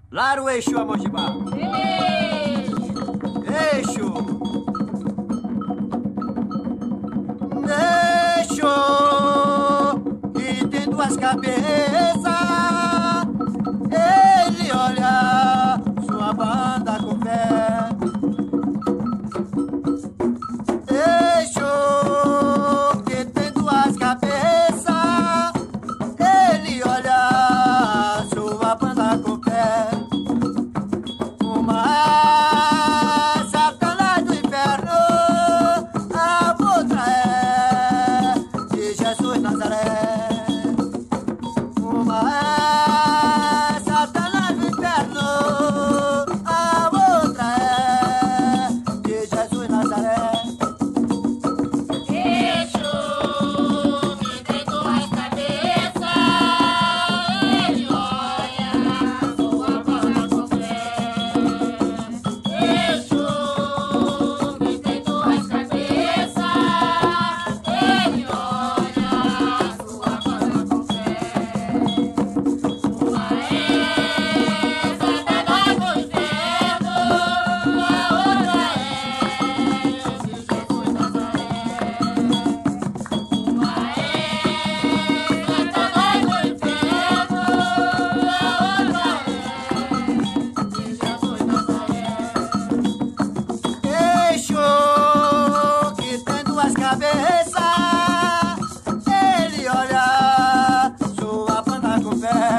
Lara o Exu Amojibá. Exu. Exu, que tem duas cabeças. Ele olha sua banda com fé. Exu, que tem duas cabeças. Ele olha sua banda com fé. Uma é Satanás do inferno, a outra é de Jesus Nazaré. Uma é Satanás do inferno, a outra é de Jesus Nazaré. Exu, que tem duas cabeças, ele olha sua banda com fé. Exu, que tem duas cabeças, ele olha sua banda com fé. Uma é Satanás do inferno, a outra é de Jesus Nazaré. Uma é Satanás do inferno, a outra é de Jesus Nazaré. Exu, que tem duas cabeças, ele olha sua banda com fé.